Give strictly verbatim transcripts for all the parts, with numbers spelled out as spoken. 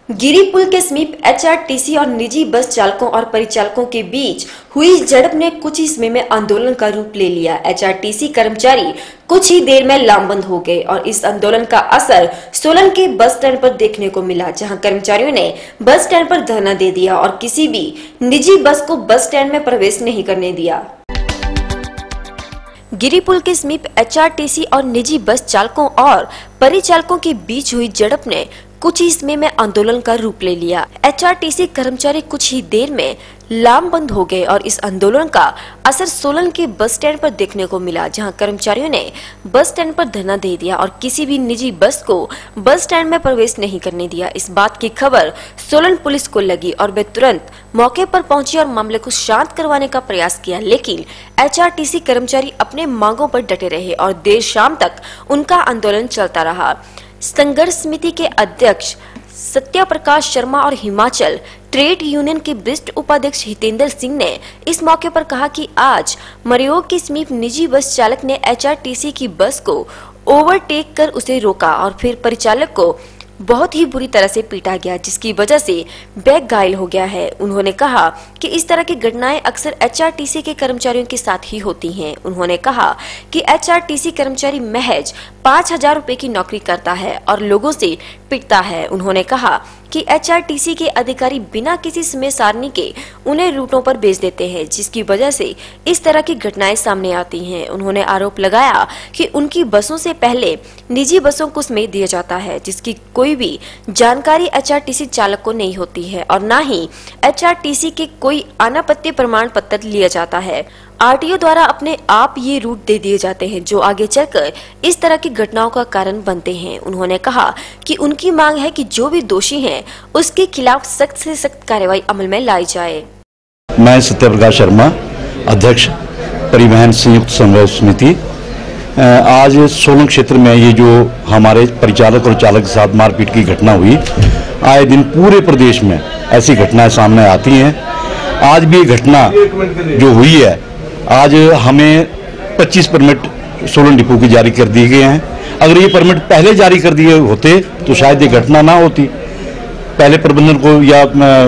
गिरी पुल के समीप एचआरटीसी और निजी बस चालकों और परिचालकों के बीच हुई झड़प ने कुछ ही समय में आंदोलन का रूप ले लिया। एचआरटीसी कर्मचारी कुछ ही देर में लामबंद हो गए और इस आंदोलन का असर सोलन के बस स्टैंड पर देखने को मिला, जहां कर्मचारियों ने बस स्टैंड पर धरना दे दिया और किसी भी निजी बस को बस स्टैंड में प्रवेश नहीं करने दिया। गिरी पुल के समीप एचआरटीसी और निजी बस चालकों और परिचालकों के बीच हुई झड़प ने कुछ ही समय में आंदोलन का रूप ले लिया। एचआरटीसी कर्मचारी कुछ ही देर में लामबंद हो गए और इस आंदोलन का असर सोलन के बस स्टैंड पर देखने को मिला, जहां कर्मचारियों ने बस स्टैंड पर धरना दे दिया और किसी भी निजी बस को बस स्टैंड में प्रवेश नहीं करने दिया। इस बात की खबर सोलन पुलिस को लगी और वे तुरंत मौके पर पहुंची और मामले को शांत करवाने का प्रयास किया, लेकिन एचआरटीसी कर्मचारी अपने मांगों पर डटे रहे और देर शाम तक उनका आंदोलन चलता रहा। संघर्ष समिति के अध्यक्ष सत्या प्रकाश शर्मा और हिमाचल ट्रेड यूनियन के वरिष्ठ उपाध्यक्ष हितेंद्र सिंह ने इस मौके पर कहा कि आज मरयोग के समीप निजी बस चालक ने एचआरटीसी की बस को ओवरटेक कर उसे रोका और फिर परिचालक को बहुत ही बुरी तरह से पीटा गया, जिसकी वजह से बैग घायल हो गया है। उन्होंने कहा कि इस तरह की घटनाएं अक्सर एचआरटीसी के कर्मचारियों के साथ ही होती हैं। उन्होंने कहा कि एचआरटीसी कर्मचारी महज पाँच हजार रुपए की नौकरी करता है और लोगों से पिटता है। उन्होंने कहा कि एचआरटीसी के अधिकारी बिना किसी समय सारणी के उन्हें रूटों पर भेज देते हैं, जिसकी वजह से इस तरह की घटनाएं सामने आती हैं। उन्होंने आरोप लगाया कि उनकी बसों से पहले निजी बसों को समय दिया जाता है, जिसकी कोई भी जानकारी एचआरटीसी चालक को नहीं होती है और न ही एचआरटीसी के कोई अनापत्ति प्रमाण पत्र लिया जाता है। आरटीओ द्वारा अपने आप ये रूट दे दिए जाते हैं, जो आगे चलकर इस तरह की घटनाओं का कारण बनते हैं। उन्होंने कहा कि उनकी मांग है कि जो भी दोषी हैं, उसके खिलाफ सख्त से सख्त कार्रवाई अमल में लाई जाए। मैं सत्या प्रकाश शर्मा, अध्यक्ष परिवहन संयुक्त संघर्ष समिति। आज सोलन क्षेत्र में ये जो हमारे परिचालक और चालक के साथ मारपीट की घटना हुई, आए दिन पूरे प्रदेश में ऐसी घटनाएं सामने आती हैं। आज भी ये घटना जो हुई है, आज हमें पच्चीस परमिट सोलन डिपो की जारी कर दिए गए हैं। अगर ये परमिट पहले जारी कर दिए होते तो शायद ये घटना ना होती। पहले प्रबंधन को या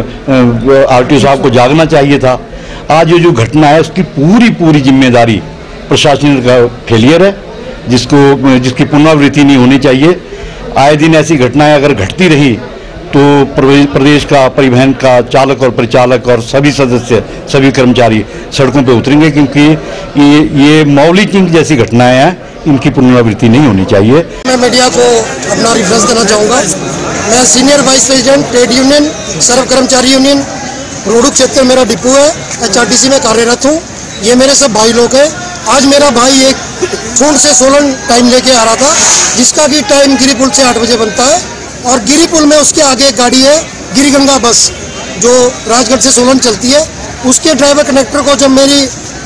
आरटीओ साहब को जागना चाहिए था। आज ये जो घटना है उसकी पूरी पूरी जिम्मेदारी प्रशासन का फेलियर है, जिसको जिसकी पुनरावृत्ति नहीं होनी चाहिए। आए दिन ऐसी घटनाएं अगर घटती रही तो प्रदेश का परिवहन का चालक और परिचालक और सभी सदस्य, सभी कर्मचारी सड़कों पर उतरेंगे, क्योंकि ये ये मॉबलिंग जैसी घटनाएं हैं, इनकी पुनरावृत्ति नहीं होनी चाहिए। मैं मीडिया को अपना रिफ्रेश देना चाहूँगा। मैं senior vice president trade union सर्व कर्मचारी यूनियन रोडू क्षेत्र मेरा डिपो है, एचआरटीसी में कार्यरत हूँ। ये मेरे सब भाई लोग हैं। आज मेरा भाई एक छोड़ से सोलन टाइम लेके आ रहा था, जिसका कि टाइम गिरी पुल से आठ बजे बनता है और गिरी पुल में उसके आगे एक गाड़ी है गिरिगंगा बस, जो राजगढ़ से सोलन चलती है। उसके ड्राइवर कंडक्टर को जब मेरी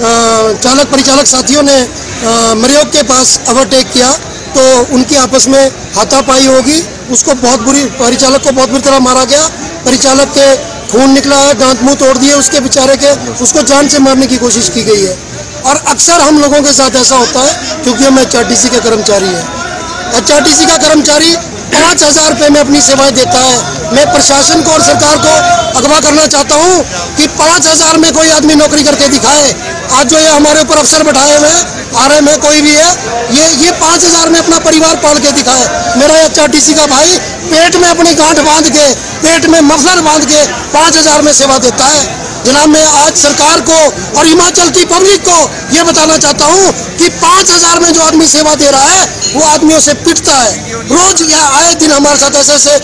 चालक परिचालक साथियों ने मरयोग के पास ओवरटेक किया तो उनकी आपस में हाथापाई होगी। उसको बहुत बुरी परिचालक को बहुत बुरी तरह मारा गया। परिचालक के खून निकला है, दांत मुंह तोड़ दिए उसके बेचारे के। उसको जान से मारने की कोशिश की गई है और अक्सर हम लोगों के साथ ऐसा होता है, क्योंकि हम एचआरटीसी के कर्मचारी हैं। एचआरटीसी का कर्मचारी पाँच हजार रुपये में अपनी सेवाएं देता है। मैं प्रशासन को और सरकार को अगवा करना चाहता हूं कि पाँच हजार में कोई आदमी नौकरी करके दिखाए। आज जो ये हमारे ऊपर अफसर बैठाए हुए हैं, आर एम है कोई भी है, ये ये पाँच हजार में अपना परिवार पाल के दिखाए। मेरा एचआरटीसी का भाई पेट में अपनी गांठ बांध के, पेट में मफलर बांध के पाँच हजार में सेवा देता है। जनाब, मैं आज सरकार को और हिमाचल की पब्लिक को ये बताना चाहता हूँ कि पाँच हजार में जो आदमी सेवा दे रहा है वो आदमियों से पिटता है। रोज या आए दिन हमारे साथ ऐसे ऐसे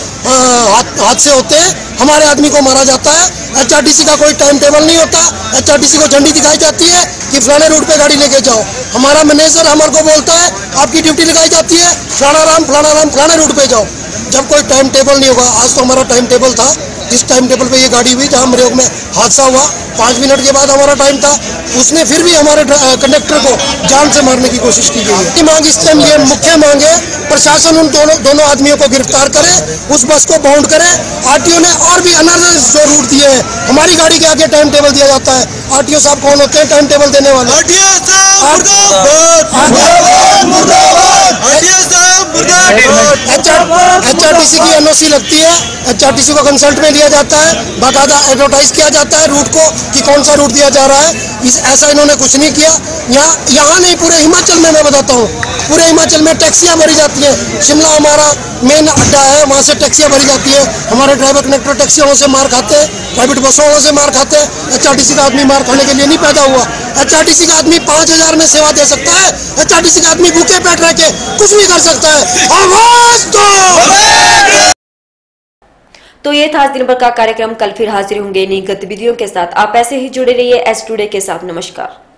हादसे होते हैं, हमारे आदमी को मारा जाता है। एचआरटीसी का कोई टाइम टेबल नहीं होता। एचआरटीसी को झंडी दिखाई जाती है कि फलाने रूट पे गाड़ी लेके जाओ। हमारा मैनेजर हमारे को बोलता है आपकी ड्यूटी लगाई जाती है फलाना राम फलाना राम फलाने रूट पे जाओ, जब कोई टाइम टेबल नहीं होगा। आज तो हमारा टाइम टेबल था, जिस टाइम टेबल पे ये गाड़ी हुई, जहाँ मरयोग में हादसा हुआ, पाँच मिनट के बाद हमारा टाइम था, उसने फिर भी हमारे कंडक्टर को जान से मारने की कोशिश की गई है। मांग इस टाइम ये मुख्य मांग है, प्रशासन उन दोनों दोनों आदमियों को गिरफ्तार करे, उस बस को बाउंड करे। आरटीओ ने और भी अनदर जो रूट दिए हैं, हमारी गाड़ी के आगे टाइम टेबल दिया जाता है। आरटीओ साहब कौन होते हैं टाइम टेबल देने वाले? एच आर टी सी की एन ओ सी लगती है, एच आर टी सी को कंसल्ट में दिया जाता है, बाकायदा एडवर्टाइज किया जाता है रूट को कि कौन सा रूट दिया जा रहा है। इस ऐसा इन्होंने कुछ नहीं किया। यहाँ यहाँ नहीं, पूरे हिमाचल में मैं बताता हूँ, पूरे हिमाचल में टैक्सियाँ भरी जाती हैं। शिमला हमारा मेन अड्डा है, वहाँ से टैक्सियाँ भरी जाती है। हमारे ड्राइवर कनेक्टर टैक्सियों से मार खाते हैं, प्राइवेट बसों से मार खाते हैं। एच आर टी सी का आदमी मार खाने के लिए नहीं पैदा हुआ। एच आर टी सी का आदमी पाँच हजार में सेवा दे सकता है। एच आर टी सी का आदमी भूखे पेट रह के कुछ भी कर सकता है। आवाज दो। तो ये था आज दिन भर का कार्यक्रम। कल फिर हाजिर होंगे नई गतिविधियों के साथ। आप ऐसे ही जुड़े रहिए एस टुडे के साथ। नमस्कार।